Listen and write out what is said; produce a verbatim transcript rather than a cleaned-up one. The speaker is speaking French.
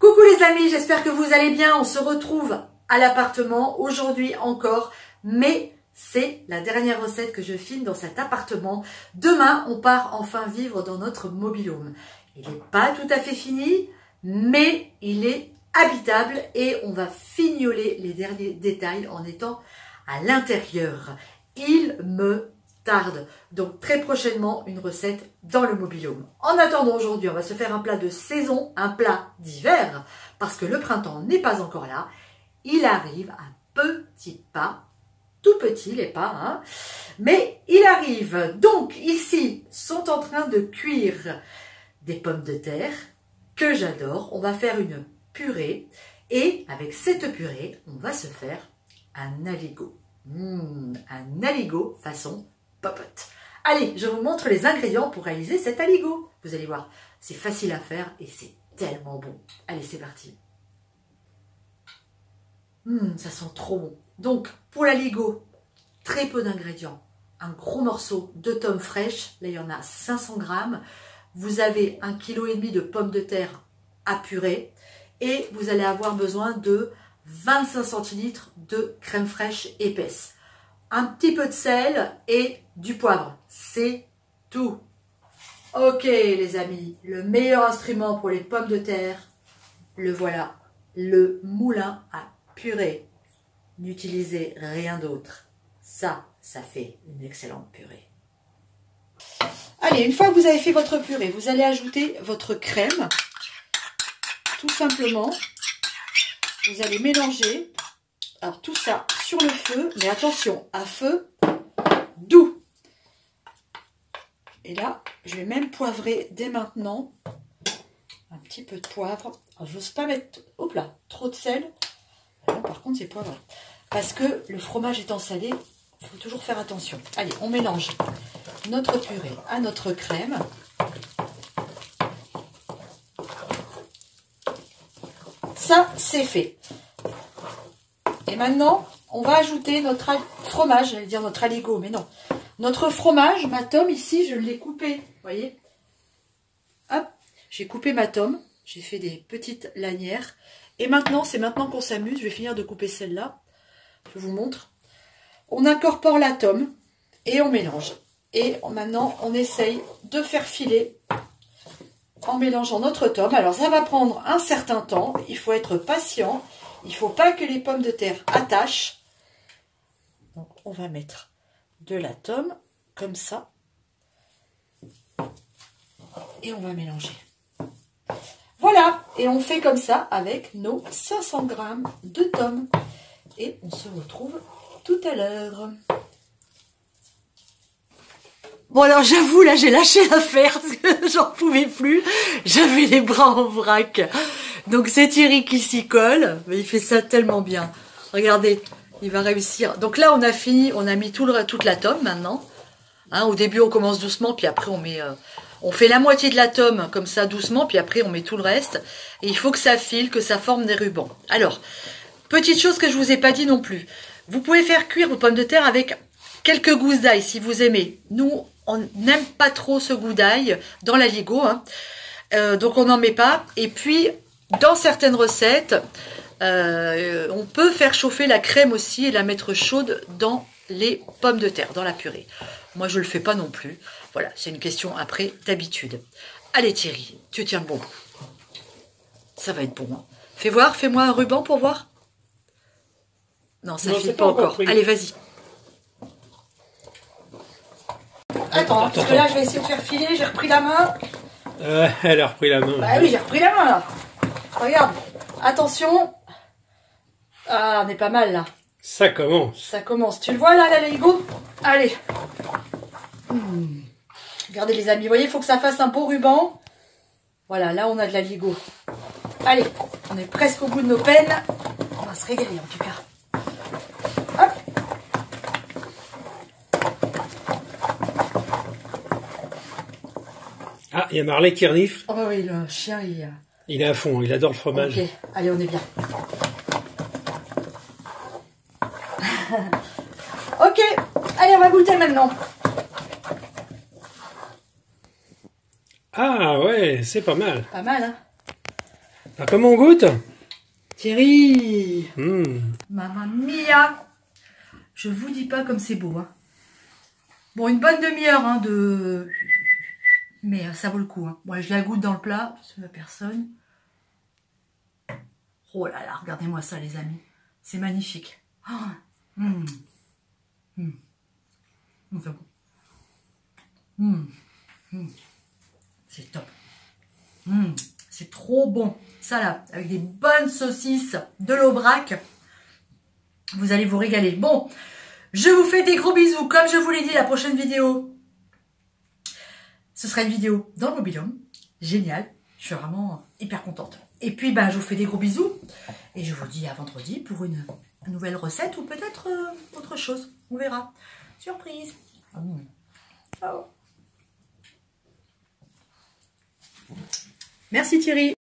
Coucou les amis, j'espère que vous allez bien. On se retrouve à l'appartement aujourd'hui encore, mais c'est la dernière recette que je filme dans cet appartement. Demain, on part enfin vivre dans notre mobil-home. Il n'est pas tout à fait fini, mais il est habitable et on va fignoler les derniers détails en étant à l'intérieur. Il me tarde. Donc très prochainement, une recette dans le mobil-home. En attendant, aujourd'hui, on va se faire un plat de saison, un plat d'hiver, parce que le printemps n'est pas encore là. Il arrive à petits pas, tout petit les pas, hein, mais il arrive. Donc ici, sont en train de cuire des pommes de terre que j'adore. On va faire une purée et avec cette purée, on va se faire un aligot. Mmh, un aligot façon popote. Allez, je vous montre les ingrédients pour réaliser cet aligot. Vous allez voir, c'est facile à faire et c'est tellement bon. Allez, c'est parti. Mmh, ça sent trop bon. Donc, pour l'aligot, très peu d'ingrédients. Un gros morceau de tomes fraîches. Là, il y en a cinq cents grammes. Vous avez un virgule cinq kilos de pommes de terre à purer. Et vous allez avoir besoin de vingt-cinq centilitres de crème fraîche épaisse. Un petit peu de sel et du poivre. C'est tout. Ok les amis, le meilleur instrument pour les pommes de terre, le voilà. Le moulin à purée. N'utilisez rien d'autre. Ça, ça fait une excellente purée. Allez, une fois que vous avez fait votre purée, vous allez ajouter votre crème. Tout simplement. Vous allez mélanger. Alors tout ça sur le feu, mais attention, à feu doux. Et là, je vais même poivrer dès maintenant. Un petit peu de poivre. Je n'ose pas mettre, hop là, trop de sel. Non, par contre, c'est poivre. Parce que le fromage étant salé, il faut toujours faire attention. Allez, on mélange notre purée à notre crème. Ça, c'est fait. Et maintenant, on va ajouter notre fromage, j'allais dire notre aligot, mais non. Notre fromage, ma tome ici, je l'ai coupé, vous voyez. Hop, j'ai coupé ma tome, j'ai fait des petites lanières. Et maintenant, c'est maintenant qu'on s'amuse, je vais finir de couper celle-là. Je vous montre. On incorpore la tome et on mélange. Et maintenant, on essaye de faire filer en mélangeant notre tome. Alors, ça va prendre un certain temps, il faut être patient. Il ne faut pas que les pommes de terre attachent. Donc, on va mettre de la tome, comme ça. Et on va mélanger. Voilà. Et on fait comme ça avec nos cinq cents grammes de tome. Et on se retrouve tout à l'heure. Bon alors j'avoue, là j'ai lâché l'affaire parce que j'en pouvais plus. J'avais les bras en vrac. Donc c'est Thierry qui s'y colle, mais il fait ça tellement bien. Regardez, il va réussir. Donc là on a fini, on a mis tout le, toute la tome maintenant. Hein, au début on commence doucement, puis après on met, euh, on fait la moitié de la tome comme ça doucement, puis après on met tout le reste. Et il faut que ça file, que ça forme des rubans. Alors, petite chose que je vous ai pas dit non plus. Vous pouvez faire cuire vos pommes de terre avec quelques gousses d'ail si vous aimez. Nous, on n'aime pas trop ce goût d'ail dans l'aligot, hein. euh, donc on n'en met pas. Et puis, dans certaines recettes, euh, on peut faire chauffer la crème aussi et la mettre chaude dans les pommes de terre, dans la purée. Moi, je ne le fais pas non plus. Voilà, c'est une question après d'habitude. Allez Thierry, tu tiens bon. Ça va être bon. Hein. Fais voir, fais-moi un ruban pour voir. Non, ça ne file pas, pas encore. encore. Allez, vas-y. Attends, attends, parce que là, je vais essayer de faire filer. J'ai repris la main. Euh, elle a repris la main. Bah oui, j'ai repris la main, là. Regarde. Attention. Ah, on est pas mal, là. Ça commence. Ça commence. Tu le vois, là, l'aligot? Allez. Mmh. Regardez, les amis. Vous voyez, il faut que ça fasse un beau ruban. Voilà, là, on a de l'aligot. Allez, on est presque au bout de nos peines. On va se régaler, en tout cas. Hop. Ah, il y a Marley qui renifle. Oh oui, le chien, il... Il est à fond, il adore le fromage. Ok, allez, on est bien. Ok, allez, on va goûter maintenant. Ah ouais, c'est pas mal. Pas mal, hein. Ah, comment on goûte? Thierry, mmh. Mamma mia. Je vous dis pas comme c'est beau. Hein. Bon, une bonne demi-heure hein, de... Mais euh, ça vaut le coup. Hein. Bon, je la goûte dans le plat, parce que personne. Oh là là, regardez-moi ça les amis. C'est magnifique. Oh, mmh. Mmh. Mmh, c'est bon. Mmh. Mmh. C'est top. Mmh. C'est trop bon. Ça là, avec des bonnes saucisses, de l'aubrac. Vous allez vous régaler. Bon, je vous fais des gros bisous. Comme je vous l'ai dit, la prochaine vidéo, ce sera une vidéo dans le mobil-home. Génial. Je suis vraiment hyper contente. Et puis, ben, je vous fais des gros bisous. Et je vous dis à vendredi pour une, une nouvelle recette ou peut-être euh, autre chose. On verra. Surprise. Mmh. Ciao. Merci Thierry.